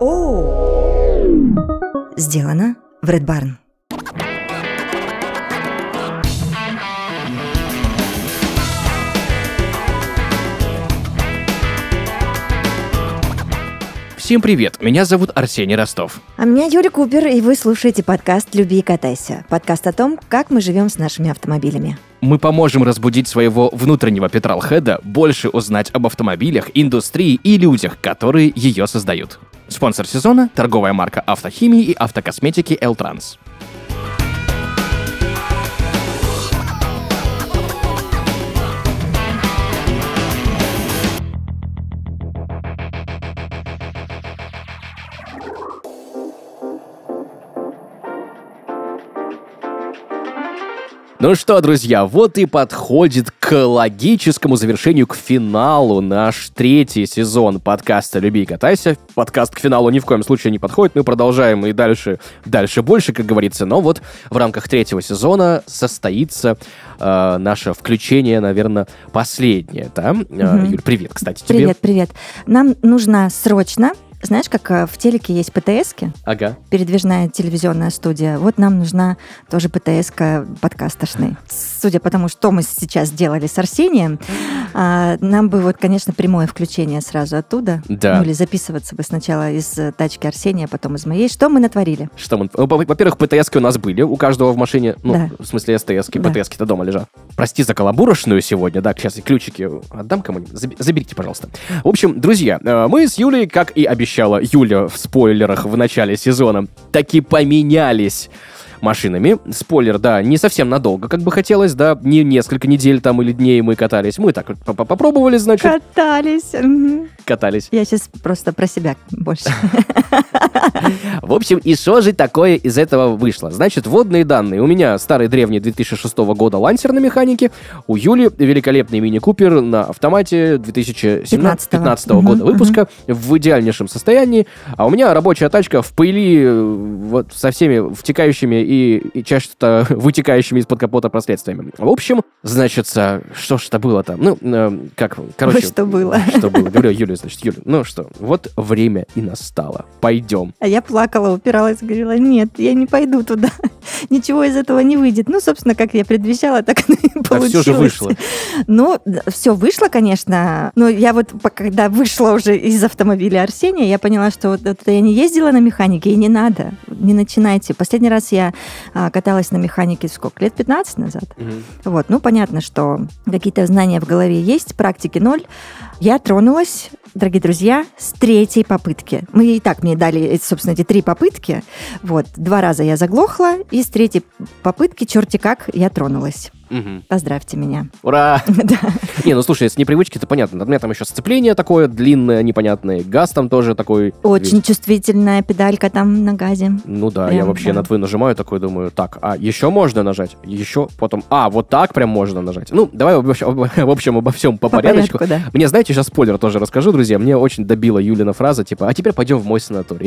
Сделано в Red Barn. Всем привет, меня зовут Арсений Ростов. А меня Юля Купер, и вы слушаете подкаст «Люби и катайся». Подкаст о том, как мы живем с нашими автомобилями. Мы поможем разбудить своего внутреннего петролхеда, больше узнать об автомобилях, индустрии и людях, которые ее создают. Спонсор сезона – торговая марка автохимии и автокосметики L-Trans. Ну что, друзья, вот и подходит к логическому завершению, к финалу наш третий сезон подкаста «Люби и катайся». Подкаст к финалу ни в коем случае не подходит, мы продолжаем и дальше больше, как говорится. Но вот в рамках третьего сезона состоится наше включение, наверное, последнее. Да? Юль, привет, кстати, тебе. Привет. Нам нужно срочно... Знаешь, как в телеке есть ПТСки? Ага. Передвижная телевизионная студия. Вот нам нужна тоже ПТСка подкастошный. Судя по тому, что мы сейчас делали с Арсением, нам бы, вот, конечно, прямое включение сразу оттуда. Да. Ну, или записываться бы сначала из тачки Арсения, потом из моей. Что мы натворили? Во-первых, ПТСки у нас были, у каждого в машине, да. В смысле СТСки, да. ПТСки-то дома лежат. Прости за каламбурошную сегодня, да, сейчас я ключики отдам кому-нибудь. Заберите, пожалуйста. В общем, друзья, мы с Юлей, как и обещали, Юля в спойлерах в начале сезона, таки поменялись машинами. Спойлер, да, не совсем надолго, как бы хотелось, да, не несколько недель там или дней мы катались. Мы так попробовали, значит. Катались. Я сейчас просто про себя больше. В общем, и что же такое из этого вышло? Значит, вводные данные. У меня старый древний 2006 года Лансер на механике, у Юли великолепный Мини-Купер на автомате 2015 года выпуска в идеальнейшем состоянии, а у меня рабочая тачка в пыли вот со всеми втекающими и чаще-то вытекающими из-под капота последствиями. В общем, значит, что ж это было там? Ну, как, короче... Что было? Что было? Говорю, Юля, значит, Юля, ну что, вот время и настало. Пойдем. А я плакала, упиралась, говорила, нет, я не пойду туда. Ничего из этого не выйдет. Ну, собственно, как я предвещала, так оно и получилось. Так все же вышло. Ну, все вышло, конечно. Но я вот, когда вышла уже из автомобиля Арсения, я поняла, что вот это я не ездила на механике, и не надо. Не начинайте. Последний раз я каталась на механике сколько? Лет 15 назад. Вот, ну, понятно, что какие-то знания в голове есть, практики ноль. Я тронулась, дорогие друзья, с третьей попытки. Мне дали, собственно, эти 3 попытки. Вот, 2 раза я заглохла, и с третьей попытки, черти как, я тронулась. Поздравьте меня. Ура! Не, ну слушай, с непривычки это понятно. У меня там еще сцепление такое длинное, непонятное. Газ там тоже такой. Очень чувствительная педалька там на газе. Ну да, я вообще на твой нажимаю, такой думаю, так, а еще можно нажать? Еще потом, вот так прям можно нажать. Ну, давай в общем обо всем по порядочку. Да. Мне, знаете, сейчас спойлер тоже расскажу, друзья. Мне очень добила Юлина фраза, типа, а теперь пойдем в мой санаторий.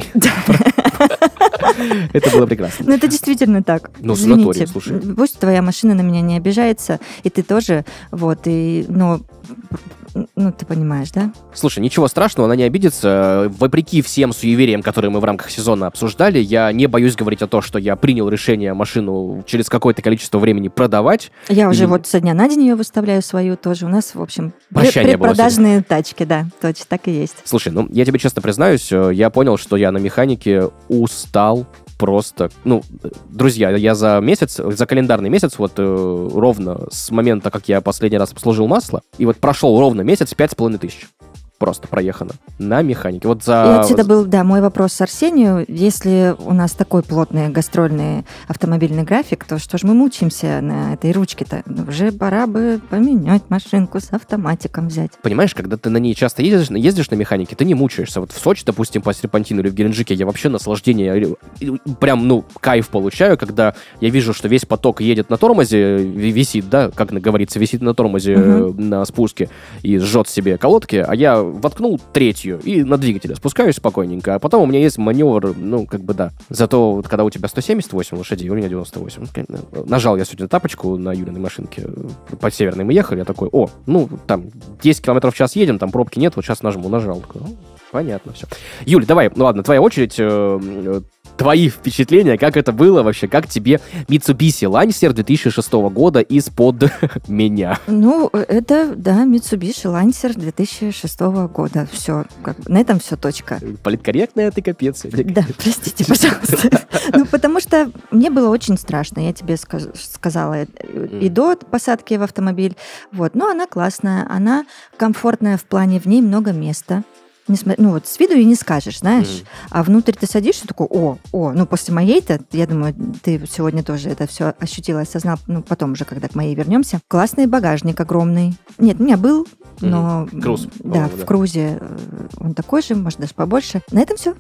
Это было прекрасно. Ну, это действительно так. Ну, санаторий, слушай. Пусть твоя машина на меня не обижается, и ты тоже, вот, но... Ну, ты понимаешь, да? Слушай, ничего страшного, она не обидится. Вопреки всем суевериям, которые мы в рамках сезона обсуждали, я не боюсь говорить о том, что я принял решение машину через какое-то количество времени продавать. Я уже вот со дня на день ее выставляю свою тоже. У нас, в общем, прощание предпродажные тачки, да, точно, так и есть. Слушай, ну, я тебе честно признаюсь, я понял, что я на механике устал просто. Ну, друзья, я за календарный месяц, вот ровно с момента, как я последний раз обслужил масло, и вот прошел ровно месяц 5500. Просто проехано на механике. Вот И отсюда был, мой вопрос Арсению. Если у нас такой плотный гастрольный автомобильный график, то что ж мы мучаемся на этой ручке-то? Уже пора бы поменять машинку с автоматиком взять. Понимаешь, когда ты на ней часто ездишь на механике, ты не мучаешься. Вот в Сочи, допустим, по серпантину или в Геленджике я вообще наслаждение, прям, кайф получаю, когда я вижу, что весь поток едет на тормозе, висит, да, как говорится, висит на тормозе на спуске и жжет себе колодки, а я воткнул третью и на двигателе спускаюсь спокойненько, а потом у меня есть маневр, да. Зато вот, когда у тебя 178 лошадей, у меня 98, нажал я сегодня тапочку на Юлиной машинке, по Северной мы ехали, я такой, там 10 км в час едем, там пробки нет, вот сейчас нажму, нажал. Такой, Понятно все. Юль, давай, ну ладно, твоя очередь. Твои впечатления, как это было вообще, как тебе Mitsubishi Lancer 2006 года из-под меня? Ну, это, да, Mitsubishi Lancer 2006 года. Все, на этом все, точка. Политкорректная ты, капец. Да, простите, пожалуйста. Ну, потому что мне было очень страшно, я тебе сказала и до посадки в автомобиль. Вот, но она классная, она комфортная в плане, в ней много места. Ну вот с виду и не скажешь, знаешь, а внутрь ты садишься, такой, ну после моей-то, я думаю, ты сегодня тоже это все ощутила, осознал, ну потом уже, когда к моей вернемся. Классный багажник огромный. Нет, у меня был, но... Круз. Да, в крузе он такой же, может, даже побольше. На этом все.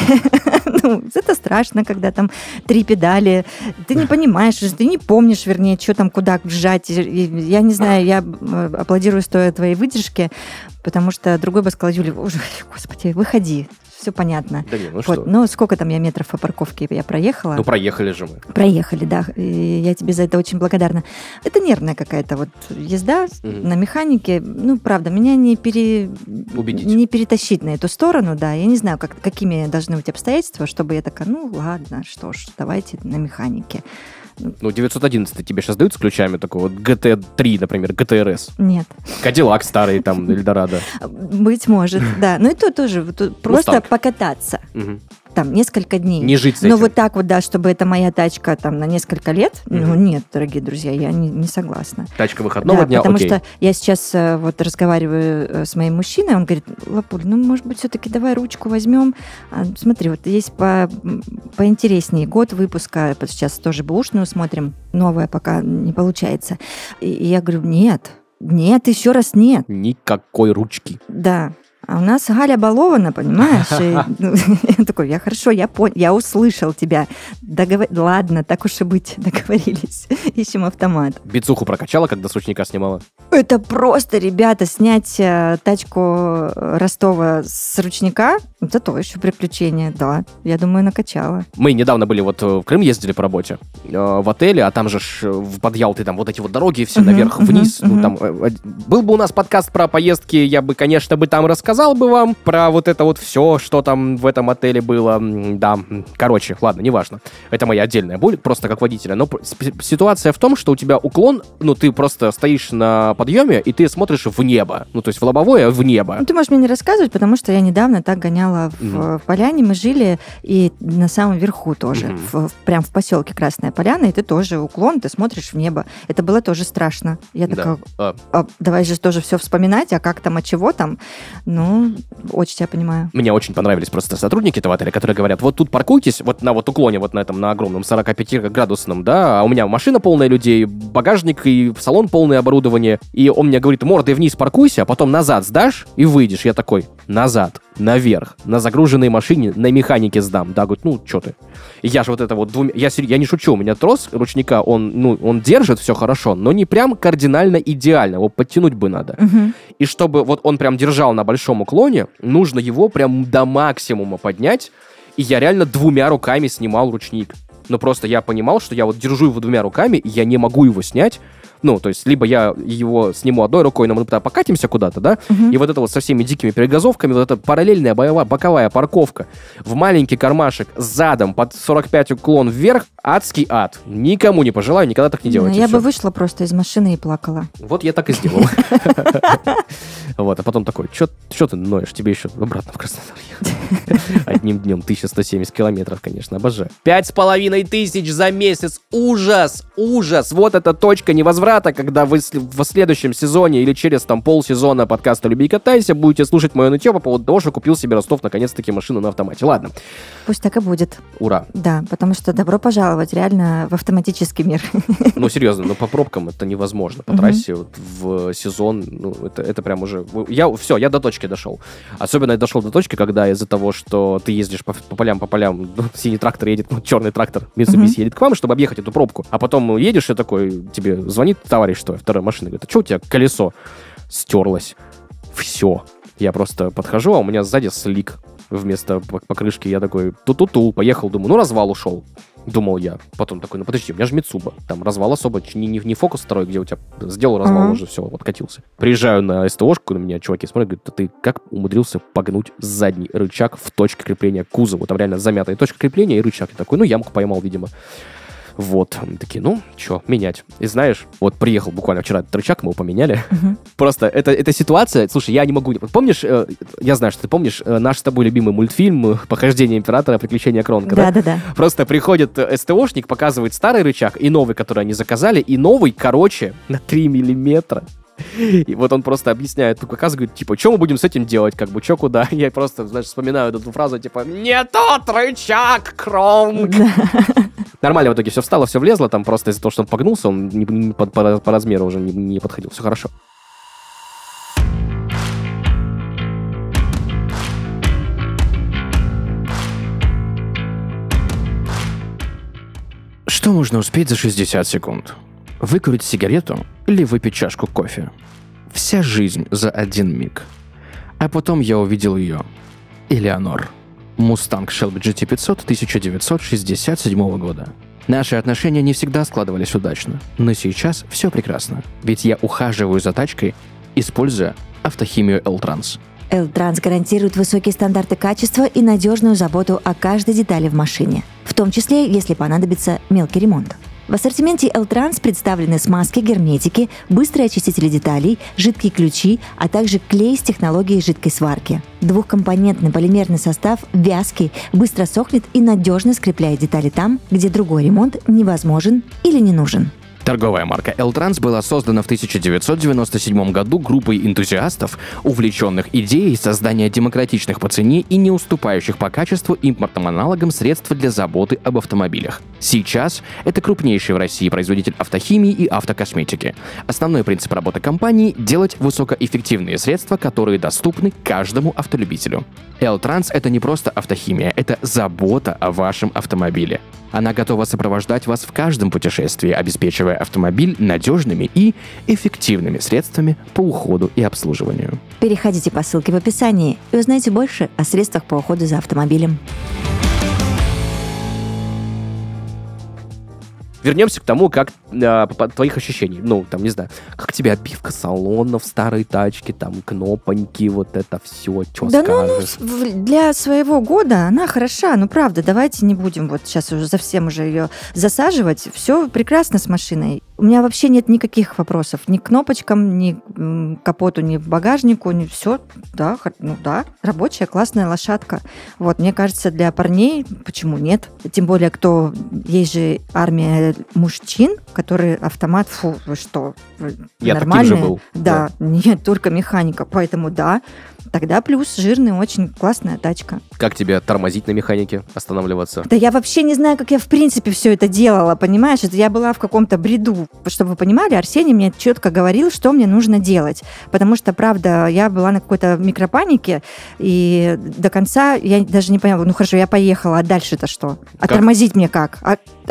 Ну, это страшно, когда там 3 педали, ты не понимаешь, ты не помнишь, вернее, что там, куда вжать. Я не знаю, я аплодирую стоя твоей выдержке, потому что другой бы сказал, Юля, господи, выходи, все понятно. Да не, ну вот, что? ну, сколько там я метров по парковке я проехала? Ну, проехали же мы. Проехали, да. И я тебе за это очень благодарна. Это нервная какая-то вот езда на механике. Ну, правда, меня не перетащить на эту сторону, да. Я не знаю, какими должны быть обстоятельства, чтобы я такая, ну, ладно, что ж, давайте на механике. Ну, 911 тебе сейчас дают с ключами такой вот GT3, например, GTRS? Нет. Кадиллак старый, там, Эльдорадо. Быть может, да. Но это тоже просто покататься. Там несколько дней. Не жить с Но этим. вот так вот, да, чтобы это моя тачка там на несколько лет, ну нет, дорогие друзья, я не согласна. Тачка выходного да, дня, потому окей. что я сейчас вот разговариваю с моим мужчиной, он говорит, Лапуль, ну, может быть, все-таки давай ручку возьмем. Смотри, вот есть поинтереснее год выпуска, сейчас тоже бэушную смотрим, новая пока не получается. И я говорю, нет, еще раз нет. Никакой ручки. Да. А у нас Галя балована, понимаешь? Я такой, хорошо, я понял, я услышал тебя. Ладно, так уж и быть, договорились. Ищем автомат. Бицуху прокачала, когда с ручника снимала? Это просто, ребята, снять тачку Ростова с ручника, это то еще приключение, да. Я думаю, накачала. Мы недавно были вот в Крым ездили по работе, в отеле, а там же в Подъялты там вот эти вот дороги все наверх-вниз. Был бы у нас подкаст про поездки, я бы, конечно, там рассказал бы вам про вот это вот все, что там в этом отеле было. Да, короче, ладно, неважно. Это моя отдельная боль, просто как водителя. Но ситуация в том, что у тебя уклон, ну, ты просто стоишь на подъеме, и ты смотришь в небо. Ну, то есть в лобовое, в небо. Ну, ты можешь мне не рассказывать, потому что я недавно так гоняла в Поляне, мы жили, и на самом верху тоже, прям в поселке Красная Поляна, и ты тоже уклон, ты смотришь в небо. Это было тоже страшно. Я такая, давай же тоже все вспоминать, а как там, а чего там? Ну, очень тебя понимаю. Мне очень понравились просто сотрудники этого отеля, которые говорят, вот тут паркуйтесь, вот на вот уклоне, вот на этом, на огромном 45-градусном, да, а у меня машина полная людей, багажник и салон полное оборудование, и он мне говорит, мордой вниз паркуйся, а потом назад сдашь и выйдешь. Я такой, назад, наверх, на загруженной машине, на механике сдам. Да, говорит, ну, что ты? И я же вот это вот я не шучу, у меня трос ручника, он держит все хорошо, но не прям кардинально идеально, его подтянуть бы надо. И чтобы вот он прям держал на большом уклоне, нужно его прям до максимума поднять, и я реально 2 руками снимал ручник. Но просто я понимал, что я вот держу его 2 руками, и я не могу его снять. Ну, то есть, либо я его сниму одной рукой, но мы тогда покатимся куда-то, да, и вот это вот со всеми дикими перегазовками, вот эта параллельная боковая парковка в маленький кармашек задом под 45 уклон вверх, адский ад. Никому не пожелаю, никогда так не делайте. Я бы вышла просто из машины и плакала. Вот я так и сделал. Вот, а потом такой, что ты ноешь, тебе еще обратно в Краснодар ехать. Одним днем 1170 километров, конечно, обожаю. 5500 за месяц, ужас, ужас. Вот эта точка невозврата, когда вы в следующем сезоне или через там полсезона подкаста «Люби и катайся» будете слушать мое нытье по поводу того, что купил себе Ростов наконец-таки машину на автомате. Ладно. Пусть так и будет. Ура. Да, потому что добро пожаловать реально в автоматический мир. Ну, серьезно, но по пробкам это невозможно. По трассе вот, в сезон, ну, это прям уже... Я до точки дошел. Особенно я дошел до точки, когда из-за того, что ты ездишь по полям, ну, синий трактор едет, ну, черный трактор Mitsubishi едет к вам, чтобы объехать эту пробку. А потом едешь и такой, тебе звонит товарищ твой, вторая машина, говорит, а что у тебя колесо стерлось? Все. Я просто подхожу, а у меня сзади слик. вместо покрышки. Я такой, ту-ту-ту, поехал, думаю, ну, развал ушел. Думал я. Потом такой, ну, подожди, у меня же Митсуба. Там развал особо, не фокус второй, где у тебя сделал развал, уже все, откатился. Приезжаю на СТОшку, на меня чуваки смотрят, говорят, ты как умудрился погнуть задний рычаг в точке крепления к кузову? Там реально замятая точка крепления и рычаг. Я такой, ну, ямку поймал, видимо. Вот. Они такие, ну, что, менять. И знаешь, вот приехал буквально вчера этот рычаг, мы его поменяли. Просто эта ситуация, слушай, я не могу... Помнишь, я знаю, что ты помнишь наш с тобой любимый мультфильм «Похождение императора. Приключения Кронка», да? Да. Просто приходит СТОшник, показывает старый рычаг и новый, который они заказали, и новый, короче, на 3 миллиметра. И вот он просто объясняет, показывает, типа, что мы будем с этим делать, как бы, что, куда. Я просто, знаешь, вспоминаю эту фразу, типа, не тот рычаг, Кронк. Нормально в итоге все встало, все влезло, там просто из-за того, что он погнулся, он по размеру уже не подходил, все хорошо. Что можно успеть за 60 секунд? Выкурить сигарету или выпить чашку кофе? Вся жизнь за один миг. А потом я увидел ее. Элеонор. Мустанг Shelby GT500 1967 года. Наши отношения не всегда складывались удачно, но сейчас все прекрасно. Ведь я ухаживаю за тачкой, используя автохимию L-Trans. L-Trans гарантирует высокие стандарты качества и надежную заботу о каждой детали в машине, в том числе, если понадобится мелкий ремонт. В ассортименте L-Trans представлены смазки, герметики, быстрые очистители деталей, жидкие ключи, а также клей с технологией жидкой сварки. Двухкомпонентный полимерный состав вязкий, быстро сохнет и надежно скрепляет детали там, где другой ремонт невозможен или не нужен. Торговая марка L-Trans была создана в 1997 году группой энтузиастов, увлеченных идеей создания демократичных по цене и не уступающих по качеству импортным аналогам средств для заботы об автомобилях. Сейчас это крупнейший в России производитель автохимии и автокосметики. Основной принцип работы компании – делать высокоэффективные средства, которые доступны каждому автолюбителю. L-Trans – это не просто автохимия, это забота о вашем автомобиле. Она готова сопровождать вас в каждом путешествии, обеспечивая автомобиль надежными и эффективными средствами по уходу и обслуживанию. Переходите по ссылке в описании и узнайте больше о средствах по уходу за автомобилем. Вернемся к тому, как твоих ощущений. Ну, там, не знаю, как тебе обивка салона в старой тачке, там, кнопоньки, вот это все, что скажешь? Ну, для своего года она хороша, ну, правда, давайте не будем вот сейчас уже совсем уже ее засаживать. Все прекрасно с машиной. У меня вообще нет никаких вопросов ни к кнопочкам, ни к капоту, ни к багажнику, ни все. Да, ну да, рабочая, классная лошадка. Вот, мне кажется, для парней почему нет? Тем более, есть же армия мужчин, которые автомат, фу, вы что, я нормальные? таким же был. Да, нет, только механика, поэтому да. Тогда плюс жирный, очень классная тачка. Как тебе тормозить на механике, останавливаться? Да я вообще не знаю, как я в принципе все это делала, понимаешь? Это я была в каком-то бреду. Чтобы вы понимали, Арсений мне четко говорил, что мне нужно делать. Потому что, правда, я была на какой-то микропанике, и до конца я даже не поняла, ну хорошо, я поехала, а дальше-то что? А тормозить мне как?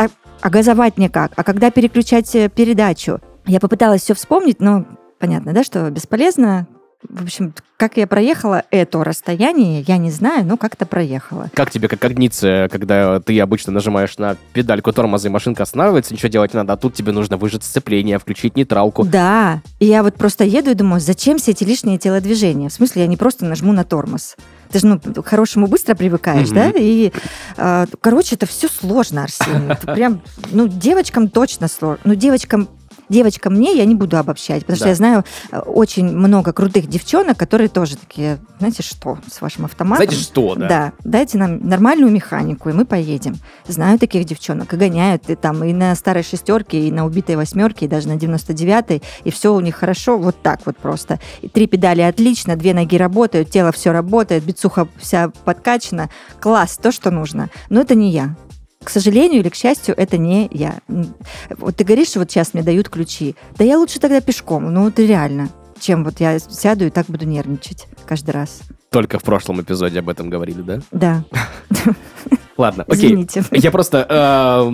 А газовать мне как? А когда переключать передачу? Я попыталась все вспомнить, но понятно, да, что бесполезно. В общем, как я проехала это расстояние, я не знаю, но как-то проехала. Как тебе, как когниция, когда ты обычно нажимаешь на педальку тормоза, и машинка останавливается, ничего делать не надо, а тут тебе нужно выжать сцепление, включить нейтралку. Да, и я вот просто еду и думаю, зачем все эти лишние телодвижения? В смысле, я не просто нажму на тормоз. Ты же, к хорошему быстро привыкаешь, да? И, короче, это все сложно, Арсений. Это прям, девочкам точно сложно. Девочкам мне я не буду обобщать, потому что я знаю очень много крутых девчонок, которые тоже такие, знаете что, с вашим автоматом? Знаете что, да? Да, дайте нам нормальную механику, и мы поедем. Знаю таких девчонок, и гоняют и на старой шестерке, и на убитой восьмерке, и даже на 99-й, и все у них хорошо, вот так вот просто. И 3 педали отлично, 2 ноги работают, тело все работает, бицуха вся подкачана. Класс, то, что нужно. Но это не я. К сожалению или к счастью, это не я. Вот ты говоришь, вот сейчас мне дают ключи. Да я лучше тогда пешком, это реально. Чем вот я сяду и так буду нервничать каждый раз. Только в прошлом эпизоде об этом говорили, да? Да. Ладно, окей. Извините. Я просто...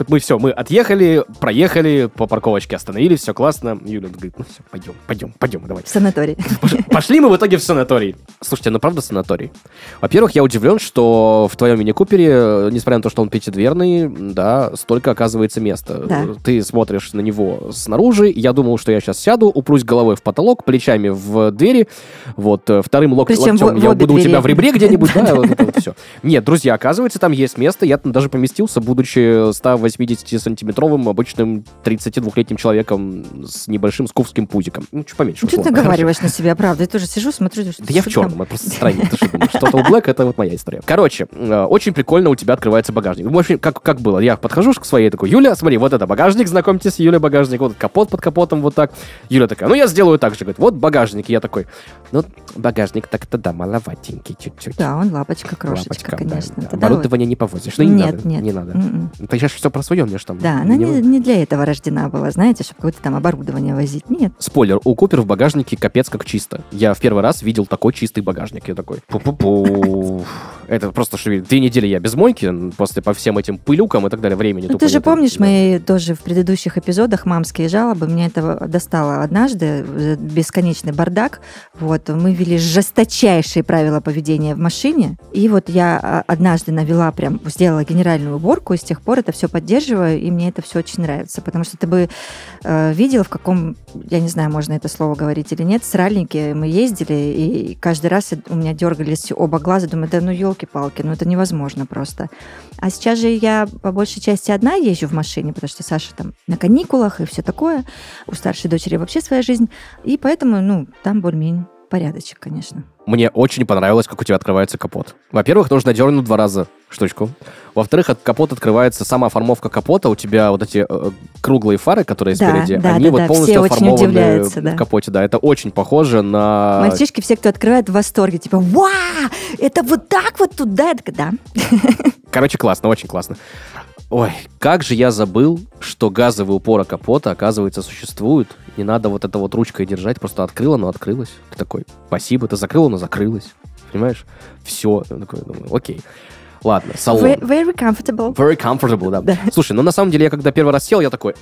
Мы отъехали, проехали, по парковочке остановились, все классно. Юля говорит, ну все, пойдем, давай. В санаторий. Пошли мы в итоге в санаторий. Слушайте, ну правда санаторий? Во-первых, я удивлен, что в твоем мини-купере, несмотря на то, что он пятидверный, да, столько оказывается места. Да. Ты смотришь на него снаружи, я думал, что я сейчас сяду, упрусь головой в потолок, плечами в двери, вот, вторым локтем я буду у тебя в ребре где-нибудь, да, вот это вот все. Нет, друзья, оказывается, там есть место, я там даже поместился, будучи 180-сантиметровым обычным 32-летним человеком с небольшим скуфским пузиком. Ну, чуть поменьше. Что ты наговариваешь на себя, правда? Я тоже сижу, смотрю. Да я в черном, я просто странный. Ты что думаешь? Что-то у Блэка, это вот моя история. Короче, очень прикольно у тебя открывается багажник. В общем, как было? Я подхожу к своей, такой, Юля, смотри, вот это багажник, знакомьтесь, Юля багажник, вот капот под капотом, вот так. Юля такая, ну я сделаю так же. Говорит, вот багажник. И я такой, ну, багажник так-то да, маловатенький чуть-чуть. Да, он лапочка, крошечка, конечно. Да. Оборудование не повозишь. Ну, нет. Не надо. Ты сейчас все про свое, мне ж там. Да, она не для этого рождена была, знаете, чтобы какое-то там оборудование возить. Нет. Спойлер, у Купер в багажнике капец как чисто. Я в первый раз видел такой чистый багажник. Я такой, пу-пу-пу. Это просто, что 2 недели я без мойки, после по всем этим пылюкам и так далее, времени. Ну, ты же помнишь, мои тоже в предыдущих эпизодах мамские жалобы, меня это достало однажды, бесконечный бардак. Вот, мы ввели жесточайшие правила поведения в машине, и вот я однажды навела сделала генеральную уборку, и с тех пор это все поддерживаю, и мне это все очень нравится, потому что ты бы видел, в каком, я не знаю, можно это слово говорить или нет, сральнике мы ездили, и каждый раз у меня дергались оба глаза, думаю, да ну елки-палки, ну это невозможно просто. А сейчас же я по большей части одна езжу в машине, потому что Саша там на каникулах и все такое, у старшей дочери вообще своя жизнь, и поэтому, ну, там более-менее порядочек, конечно. Мне очень понравилось, как у тебя открывается капот. Во-первых, нужно дернуть 2 раза штучку. Во-вторых, капот открывается, сама формовка капота, у тебя вот эти круглые фары, которые спереди, они вот полностью оформованы в капоте. Да, это очень похоже на... Мальчишки все, кто открывает, в восторге. Типа, вау, это вот так вот туда? Да. Короче, классно, очень классно. Ой, как же я забыл, что газовый упор капота, оказывается, существует. Не надо вот это вот ручкой держать, просто открыла, но открылась. Ты такой, спасибо, ты закрыла, но закрылась. Понимаешь? Все. Я такой, думаю, окей. Ладно, салон. Very comfortable. Very comfortable, да. Слушай, ну на самом деле, я когда первый раз сел, я такой,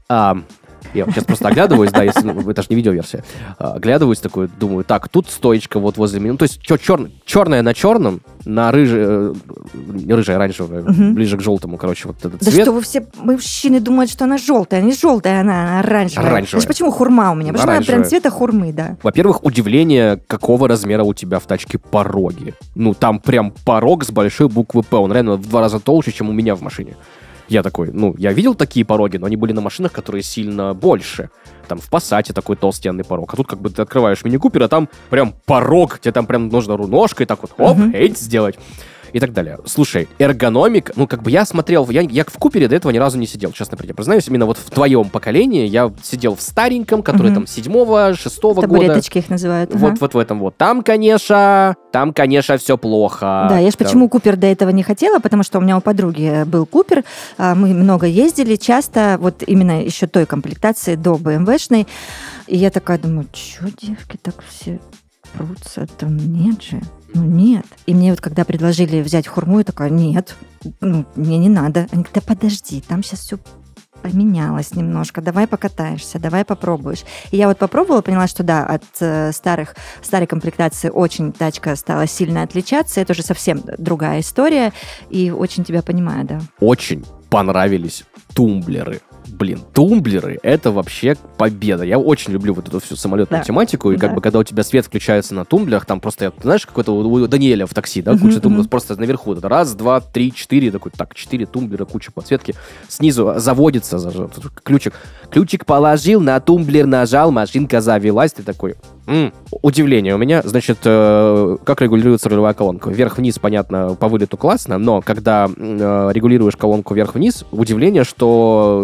я сейчас просто оглядываюсь, да, если это же не видеоверсия. Оглядываюсь такой, думаю, так, тут стоечка вот возле меня. Ну, то есть, черное на черном, на рыжее, оранжевое, ближе к желтому, короче, вот этот цвет. Да что вы все мужчины думают, что она желтая. Не желтая, она оранжевая. Знаешь, почему хурма у меня? Потому что она прям цвета хурмы, да. Во-первых, удивление, какого размера у тебя в тачке пороги. Ну, там прям порог с большой буквы «П». Он реально в 2 раза толще, чем у меня в машине. Я такой, ну, я видел такие пороги, но они были на машинах, которые сильно больше. Там в Пассате такой толстенный порог. А тут как бы ты открываешь мини-купер, а там прям порог. Тебе там прям нужно ножкой так вот, хоп, сделать. И так далее. Слушай, эргономик, ну, как бы я смотрел, я в Купере до этого ни разу не сидел, честно признаюсь. Именно вот в твоем поколении я сидел в стареньком, который там 7-го, 6-го года. Табуреточки их называют. Вот в этом вот. Там, конечно, все плохо. Да, я же почему Купер до этого не хотела, потому что у меня у подруги был Купер, мы много ездили, часто, вот именно еще той комплектации до BMW-шной, и я такая думаю, что девки так все прутся, там нет же. Ну, нет. И мне вот когда предложили взять хурму, я такая, нет, ну, мне не надо. Они говорят, да подожди, там сейчас все поменялось немножко, давай покатаешься, давай попробуешь. И я вот попробовала, поняла, что да, от старой комплектации очень тачка стала сильно отличаться, это уже совсем другая история, и очень тебя понимаю, да. Очень понравились тумблеры. Блин, тумблеры — это вообще победа. Я очень люблю вот эту всю самолетную тематику, и как бы когда у тебя свет включается на тумблерах, там просто, знаешь, какой-то у Даниэля в такси, да, куча тумблеров просто наверху. 1, 2, 3, 4, такой, так, 4 тумблера, куча подсветки. Снизу заводится ключик положил, на тумблер нажал, машинка завелась, ты такой... Удивление у меня, значит, как регулируется рулевая колонка? Вверх-вниз, понятно, по вылету классно, но когда регулируешь колонку вверх-вниз, удивление, что панель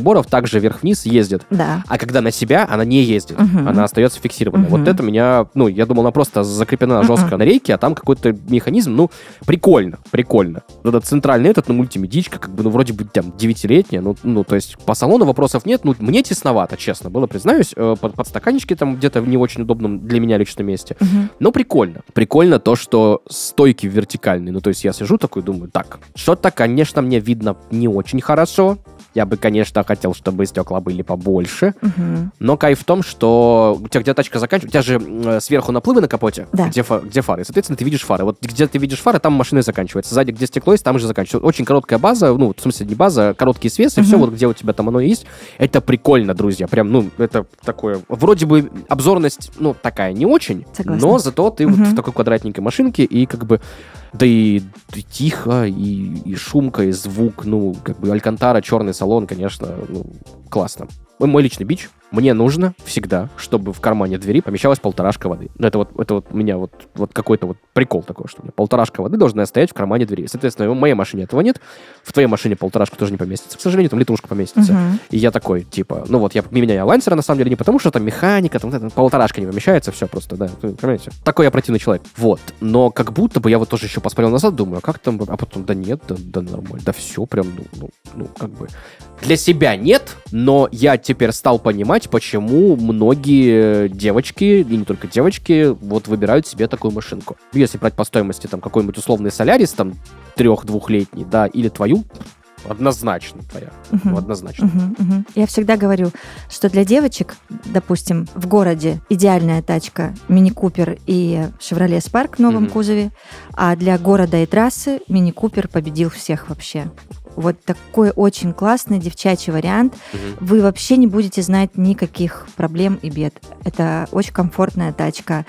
приборов также вверх-вниз ездит. Да. А когда на себя, она не ездит. Она остается фиксированной. Вот это меня... Ну, я думал, она просто закреплена жестко на рейке, а там какой-то механизм. Ну, прикольно. Вот этот центральный мультимедичка, как бы, ну, вроде бы, там, 9-летняя. Ну, то есть, по салону вопросов нет. Ну, мне тесновато, честно было, признаюсь. Подстаканнички там где-то в не очень удобном для меня личном месте. Но прикольно. Прикольно то, что стойки вертикальные. Ну, то есть, я сижу такой, думаю, так, что-то, конечно, мне видно не очень хорошо. Я бы, конечно, хотел, чтобы стекла были побольше. Но кайф в том, что у тебя где тачка заканчивается, у тебя же сверху наплывы на капоте, Да. где фары. Соответственно, ты видишь фары. Вот где ты видишь фары, там машина заканчивается. Сзади, где стекло есть, там же заканчивается. Очень короткая база, ну, в смысле, не база, короткий свес, и все, вот где у тебя там оно есть. Это прикольно, друзья. Прям, ну, это такое... Вроде бы обзорность, ну, такая не очень, Согласна. но зато ты вот в такой квадратненькой машинке, и как бы... Да и тихо, и шумка, и звук, ну, как бы Алькантара, черный салон, конечно, ну, классно. Мой личный бич. Мне нужно всегда, чтобы в кармане двери помещалась 1,5 воды. Ну, это вот у меня вот какой-то вот прикол такой, что у меня 1,5 воды должна стоять в кармане двери. Соответственно, в моей машине этого нет. В твоей машине 1,5 тоже не поместится. К сожалению, там литрушка поместится. И я такой, типа, ну вот, я меняю лансера, на самом деле, не потому, что там механика, там 1,5 не помещается, все просто, да, понимаете? Такой я противный человек. Вот. Но как будто бы я вот тоже еще посмотрел назад, думаю, а как там, а потом, да нет, да нормально, да все прям, ну, как бы... Для себя нет, но я теперь стал понимать, почему многие девочки, и не только девочки, вот выбирают себе такую машинку. Если брать по стоимости там какой-нибудь условный Солярис, там, 3-2-летний, да, или твою, однозначно твоя. Однозначно. Я всегда говорю, что для девочек, допустим, в городе идеальная тачка Мини Купер и Chevrolet Spark в новом кузове, а для города и трассы Мини Купер победил всех вообще. Вот такой очень классный девчачий вариант. Вы вообще не будете знать никаких проблем и бед. Это очень комфортная тачка.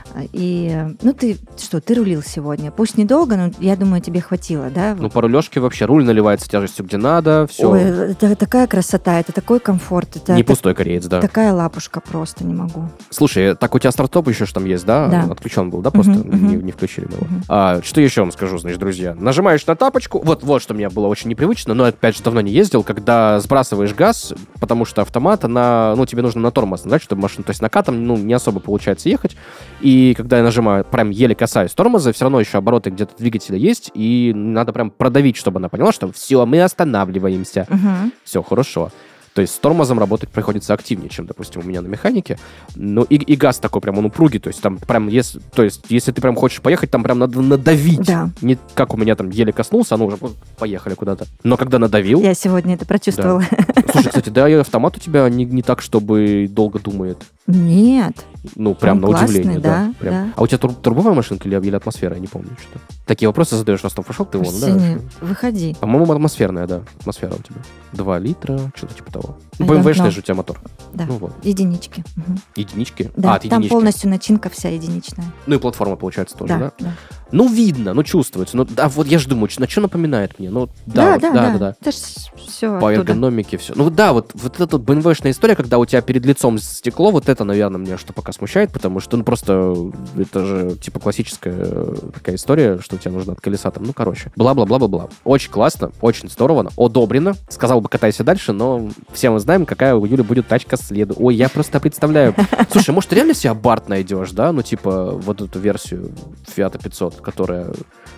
И, ну, ты рулил сегодня. Пусть недолго, но я думаю, тебе хватило, да? Ну, по рулежке вообще руль наливается тяжестью где надо, все. Ой, это такая красота, это такой комфорт. Это не пустой кореец, да. Такая лапушка просто, не могу. Слушай, так у тебя старт-стоп еще ж там есть, да? Да. Отключен был, да, просто не включили мы его. Что еще вам скажу, значит, друзья? Нажимаешь на тапочку, вот что мне было очень непривычно, но опять же давно не ездил, когда сбрасываешь газ, потому что автомат, тебе нужно на тормоз нажать, чтобы машина, то есть накатом, не особо получается ехать, и когда я нажимаю, прям еле касаюсь тормоза, все равно еще обороты где-то двигателя есть, и надо прям продавить, чтобы она поняла, что все, мы останавливаемся. Все, хорошо. То есть с тормозом работать приходится активнее, чем, допустим, у меня на механике. Ну, и газ такой прям, он упругий, то есть там прям, если ты прям хочешь поехать, там прям надо надавить. Да. Не как у меня там еле коснулся, уже поехали куда-то. Но когда надавил... Я сегодня это прочувствовала. Да. Слушай, кстати, да, и автомат у тебя не так, чтобы долго думает. Нет. Ну, прям Он на классный, удивление, да. А у тебя турбовая машинка или атмосфера, я не помню, что. Такие вопросы задаешь, раз фашок ты вон, да? Выходи. По-моему, атмосферная, да. Атмосфера у тебя. 2 литра, что-то типа того. I don't БМВшный know. же у тебя мотор. Да. Ну вот. Единички. Единички? Да, от там единички. полностью начинка вся единичная. Ну и платформа, получается, тоже, да? Да. Ну, видно, ну, чувствуется. Ну, да, вот я же думаю, на что напоминает мне? Ну, да. Это ж все По эргономике все. Ну, да, вот эта БМВшная история, когда у тебя перед лицом стекло, вот это, наверное, меня что пока смущает, потому что, ну, просто это же, типа, классическая такая история, что тебе нужно от колеса там, ну, короче. Бла-бла-бла-бла-бла. Очень классно, очень здорово, одобрено. Сказал бы, катайся дальше, но все мы знаем, какая у Юли будет тачка следу. Ой, я просто представляю. Слушай, может, ты реально себе Абарт найдешь, да? Ну, типа, вот эту версию Fiat 500, которая...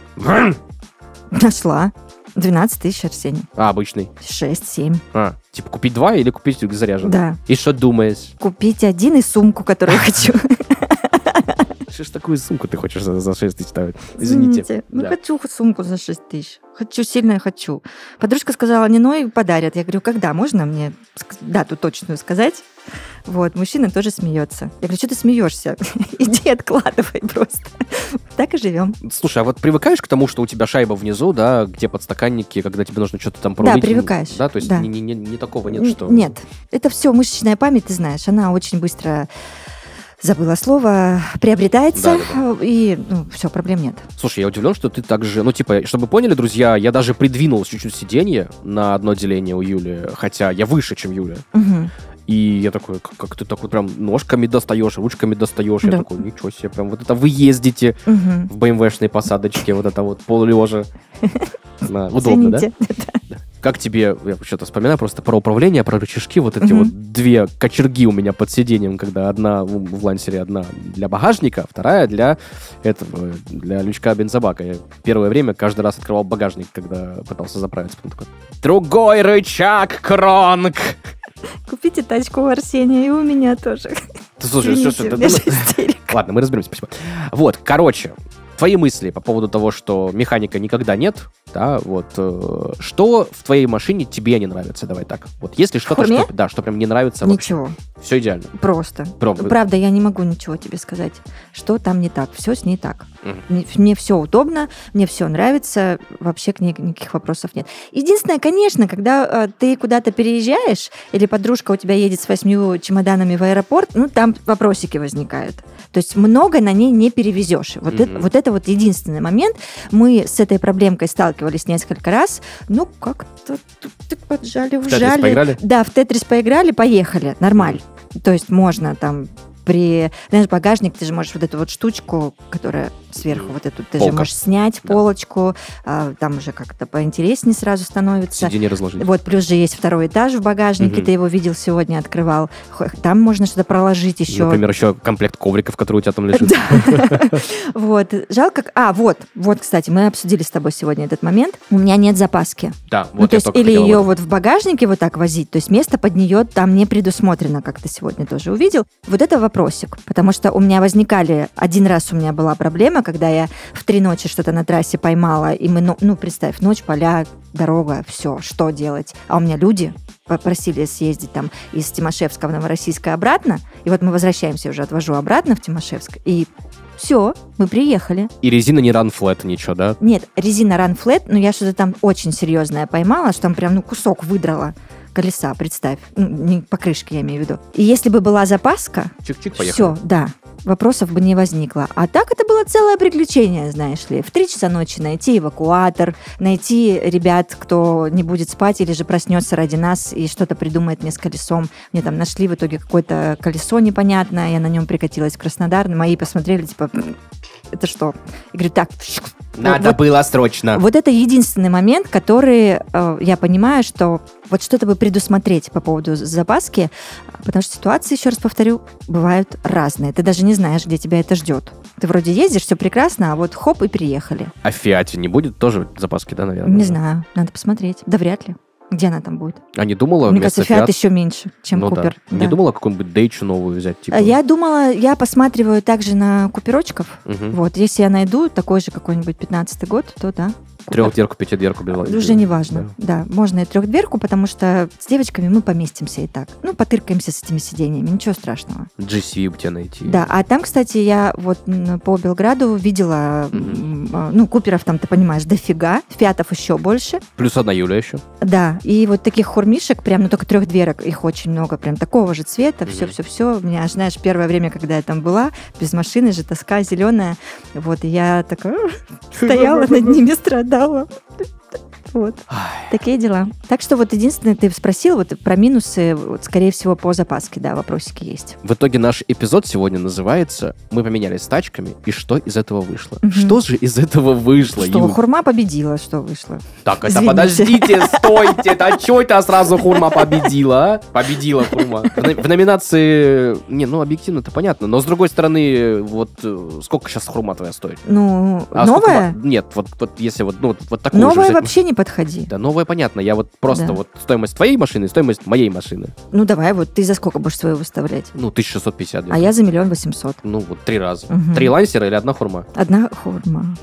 Нашла. 12 тысяч, Арсений. А, обычный. 6-7. Типа купить 2 или купить заряженный? Да. И что думаешь? Купить один и сумку, которую хочу. Что ж такую сумку ты хочешь за 6 тысяч ставить? Извините. Ну, хочу сумку за 6 тысяч. Хочу, сильно хочу. Подружка сказала, не подарят. Я говорю, когда? Можно мне дату точную сказать? Вот, мужчина тоже смеется. Я говорю, что ты смеешься? Иди откладывай просто. Так и живем. Слушай, а вот привыкаешь к тому, что у тебя шайба внизу, да, где подстаканники, когда тебе нужно что-то там порулить? Да, привыкаешь. Да, то есть да. Не такого нет, что... Нет, это все мышечная память, ты знаешь, она очень быстро... Забыла слово, приобретается, и все, проблем нет. Слушай, я удивлен, что ты так же... Ну, типа, чтобы вы поняли, друзья, я даже придвинул чуть-чуть сиденье на одно деление у Юли, хотя я выше, чем Юля. И я такой, как ты такой прям ножками достаешь, ручками достаешь. Да. Я такой, ничего себе, прям вот это вы ездите в БМВшной посадочке, вот это вот полулежа. Удобно, да? Как тебе, я что-то вспоминаю просто про управление, про рычажки, вот эти вот две кочерги у меня под сиденьем, когда одна в лансере, одна для багажника, вторая для лючка бензобака. Я первое время каждый раз открывал багажник, когда пытался заправиться. Такой, другой рычаг, Кронг! Купите тачку у Арсения, и у меня тоже. Слушай, ладно, мы разберемся. Спасибо. Вот, короче, твои мысли по поводу того, что механика никогда нет, да, вот, что в твоей машине тебе не нравится, давай так. Вот, если что-то, что прям не нравится вообще. Ничего. Все идеально. Просто. Правда, я не могу ничего тебе сказать, что там не так. Все с ней так. Мне все удобно, мне все нравится, вообще к ней никаких вопросов нет. Единственное, конечно, когда ты куда-то переезжаешь, или подружка у тебя едет с 8 чемоданами в аэропорт, ну, там вопросики возникают. То есть много на ней не перевезешь. Вот это вот единственный момент. Мы с этой проблемкой сталкивались несколько раз. Ну, как-то поджали, ужали. В Тетрис поиграли? Да, в Тетрис поиграли, поехали. Нормально. То есть можно там знаешь, багажник, ты же можешь вот эту вот штучку, которая сверху вот эту, ты же можешь снять полочку, там уже как-то поинтереснее сразу становится. Сиденье разложить. Вот, плюс же есть второй этаж в багажнике, ты его видел сегодня, открывал. Там можно что-то проложить еще. Например, еще комплект ковриков, который у тебя там лежит. Вот, жалко. Вот, кстати, мы обсудили с тобой сегодня этот момент. У меня нет запаски. Да, вот то есть или ее вот в багажнике вот так возить, то есть место под нее там не предусмотрено, как ты сегодня тоже увидел. Вот это вопросик, потому что у меня возникали... Один раз у меня была проблема, когда я в 3 ночи что-то на трассе поймала, и мы, представь, ночь, поля, дорога, все, что делать? А у меня люди попросили съездить там из Тимошевска в Новороссийск обратно, и вот мы возвращаемся, уже отвожу обратно в Тимошевск, и все, мы приехали. И резина не run flat, ничего, да? Нет, резина run flat, но я что-то там очень серьезное поймала, что там прям, кусок выдрала колеса, представь. Не по крышке, я имею в виду. И если бы была запаска, чик-чик, поехали. Все, да, вопросов бы не возникло. А так это было целое приключение, знаешь ли. В 3 часа ночи найти эвакуатор, найти ребят, кто не будет спать или же проснется ради нас и что-то придумает мне с колесом. Мне там нашли в итоге какое-то колесо непонятное, я на нем прикатилась в Краснодар, мои посмотрели, типа, это что? Я говорю, так... Надо было срочно. Вот это единственный момент, который я понимаю, что вот что-то бы предусмотреть по поводу запаски, потому что ситуации, еще раз повторю, бывают разные. Ты даже не знаешь, где тебя это ждет. Ты вроде ездишь, все прекрасно, а вот хоп, и приехали. А в Фиате не будет тоже запаски, да, наверное? Не знаю, надо посмотреть. Да вряд ли. Где она там будет? А не думала? Мне кажется, Фиат еще меньше, чем Купер. Да. Не думала какую-нибудь Дейчу новую взять? Типа? Я посматриваю также на куперочков. Вот, если я найду такой же какой-нибудь 15-й год, то да. 3-дверку, 5-дверку без разницы. Уже не важно. Да, можно и 3-дверку, потому что с девочками мы поместимся и так. Потыркаемся с этими сиденьями, ничего страшного. GSV у тебя найти. Да, а там, кстати, я вот по Белграду видела, Куперов там, ты понимаешь, дофига, Фиатов еще больше. Плюс одна Юля еще. Да, и вот таких хурмишек, прям, только 3-дверок, их очень много, прям такого же цвета, все. У меня, знаешь, первое время, когда я там была, без машины же, тоска зеленая, вот, и я такая стояла над ними, страдала. Вот. Такие дела. Так что вот единственное, ты спросил вот про минусы, вот, скорее всего, по запаске, да, вопросики есть. В итоге наш эпизод сегодня называется «Мы поменялись тачками, и что из этого вышло?» Что же из этого вышло, Что, хурма победила, что вышло? Так, это подождите, стойте, это что это сразу хурма победила, а? Победила хурма. В номинации, объективно-то понятно, но с другой стороны, вот сколько сейчас хурма твоя стоит? Новая? Нет, вот если вот такую же новая взять, вообще не подходи. Да, новая, понятно. Я вот просто стоимость твоей машины, стоимость моей машины. Давай, вот ты за сколько будешь свою выставлять? 1650. А я за 1 800 000. 3 раза. 3 лансера или 1 хурма? 1 хурма.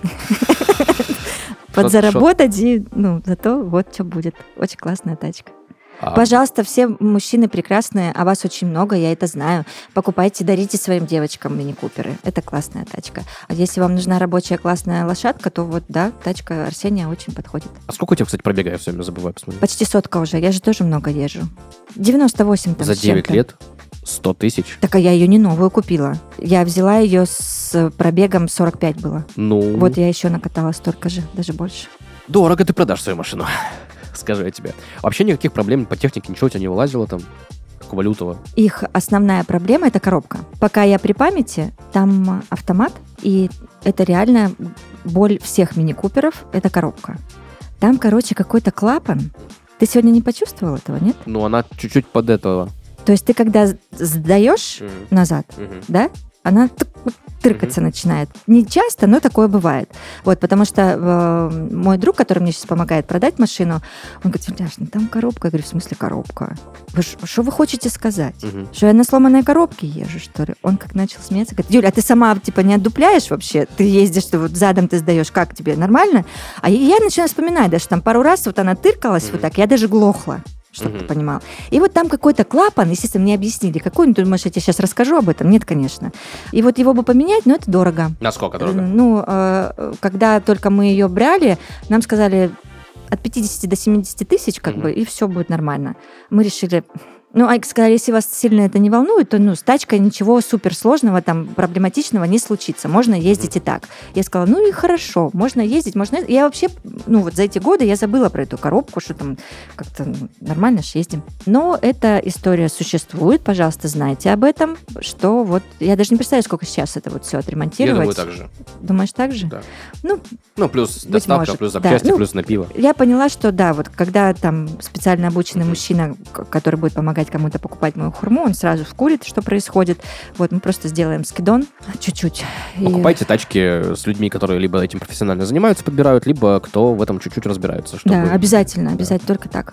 Подзаработать, и, зато вот что будет. Очень классная тачка. Пожалуйста, все мужчины прекрасные, а вас очень много, я это знаю. Покупайте, дарите своим девочкам мини-куперы. Это классная тачка. А если вам нужна рабочая классная лошадка, то вот, да, тачка Арсения очень подходит. А сколько у тебя, кстати, пробега? Я все время забываю посмотреть. Почти 100 уже. Я же тоже много езжу. 98 там. За 9 лет? 100 тысяч? Так, а я ее не новую купила. Я взяла ее с пробегом 45 было. Вот я еще накатала столько же, даже больше. Дорого ты продашь свою машину. Скажу я тебе. Вообще никаких проблем по технике, ничего у тебя не вылазило там, такого лютого? Их основная проблема — это коробка. Пока я при памяти, там автомат, и это реально боль всех мини-куперов — это коробка. Там, какой-то клапан, Ты сегодня не почувствовал этого, нет? Ну, она чуть-чуть под этого. То есть ты когда сдаешь назад, да, она тыркаться начинает. Не часто, но такое бывает. Вот, потому что мой друг, который мне сейчас помогает продать машину, он говорит: Юляш, ну там коробка. Я говорю: в смысле коробка? Что вы хотите сказать? Что я на сломанной коробке езжу, что ли? Он как начал смеяться, говорит: Юля, а ты сама типа не отдупляешь вообще? Ты ездишь, что вот задом ты сдаешь, как тебе, нормально? А я начинаю вспоминать, даже там пару раз вот она тыркалась вот так, я даже глохла. Чтобы ты понимал. И вот там какой-то клапан, естественно, мне объяснили, какой, ну, ты думаешь, я тебе сейчас расскажу об этом? Нет, конечно. И вот его бы поменять, но это дорого. Насколько дорого? Ну, когда только мы ее брали, нам сказали от 50 до 70 тысяч, как бы, и все будет нормально. Мы решили... Ну, а сказали, если вас сильно это не волнует, то, ну, с тачкой ничего суперсложного, там, проблематичного не случится. Можно ездить и так. Я сказала: ну и хорошо, можно ездить, можно... Я вообще, ну, вот за эти годы я забыла про эту коробку, что там как-то нормально ж ездим. Но эта история существует, пожалуйста, знайте об этом, что вот... Я даже не представляю, сколько сейчас это вот все отремонтировать. Я думаю, так же. Думаешь, так же? Да. Ну, плюс доставка, может. плюс запчасти, Да. плюс на пиво. Я поняла, что да, вот когда там специально обученный мужчина, который будет помогать кому-то покупать мою хурму, он сразу вкурит, что происходит. Вот мы просто сделаем скидон чуть-чуть. Покупайте тачки с людьми, которые либо этим профессионально занимаются, подбирают, либо кто в этом чуть-чуть разбирается. Чтобы... Да, обязательно, только так.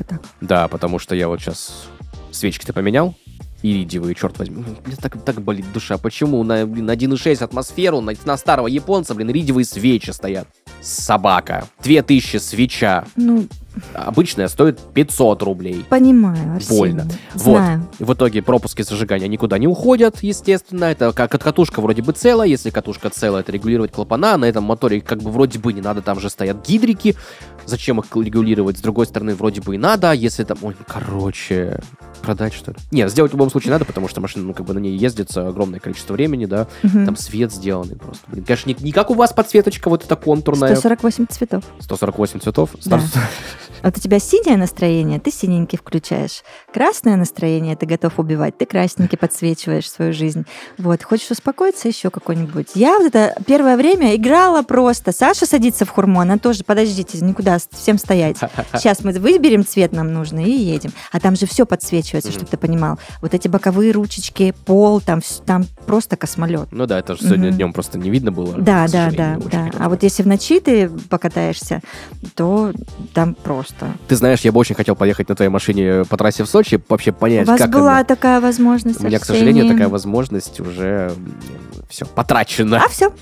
Да, потому что я вот сейчас свечки-то поменял, иридиевые, черт возьми. Мне так болит душа. Почему на 1.6 атмосферу, на старого японца, иридиевые свечи стоят? Собака. 2000 свеча. Ну, обычная стоит 500 рублей. понимаю, Арсений. Больно. Знаю. Вот. В итоге пропуски зажигания никуда не уходят, естественно. Это как катушка вроде бы целая. Если катушка целая, это регулировать клапана. На этом моторе как бы вроде бы не надо, там же стоят гидрики. Зачем их регулировать? С другой стороны, вроде бы и надо. Если там... Ой, короче... Продать, что ли? Нет, сделать в любом случае надо, потому что машина, ну, как бы на ней ездится огромное количество времени, да. Там свет сделанный просто. Блин, конечно, не как у вас подсветочка вот эта контурная. 148 цветов. 148 цветов? Да. Вот у тебя синее настроение, ты синенький включаешь. Красное настроение, ты готов убивать, ты красненький подсвечиваешь свою жизнь. Вот, хочешь успокоиться, еще какой-нибудь. Я вот это первое время играла просто. Саша садится в хурму, она тоже, подождите, никуда, всем стоять. Сейчас мы выберем цвет нам нужный и едем. А там же все подсвечивается, чтобы ты понимал. Вот эти боковые ручечки, пол, там просто космолет. Ну да, это же сегодня днем просто не видно было. Да. А вот если в ночи ты покатаешься, то там просто. Ты знаешь, я бы очень хотел поехать на твоей машине по трассе в Сочи, вообще понять, как... У вас была она... такая возможность, У меня, к сожалению, такая возможность уже все потрачена. А все.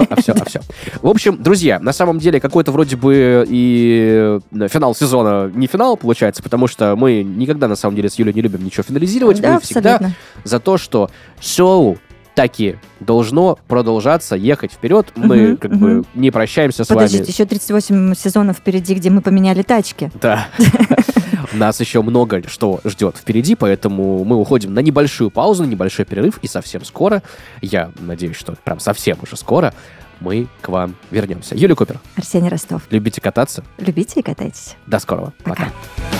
В общем, друзья, на самом деле какой-то вроде бы и финал сезона не финал получается, потому что мы никогда на самом деле с Юлей не любим ничего финализировать. Да, мы всегда абсолютно. За то, что шоу таки должно продолжаться, ехать вперед. Мы как бы не прощаемся с вами. Подождите, еще 38 сезонов впереди, где мы поменяли тачки. Да. Нас еще много что ждет впереди, поэтому мы уходим на небольшую паузу, на небольшой перерыв, и совсем скоро, я надеюсь, что прям совсем уже скоро, мы к вам вернемся. Юлия Купер. Арсений Ростов. Любите кататься? Любите и катайтесь. До скорого. Пока. Пока.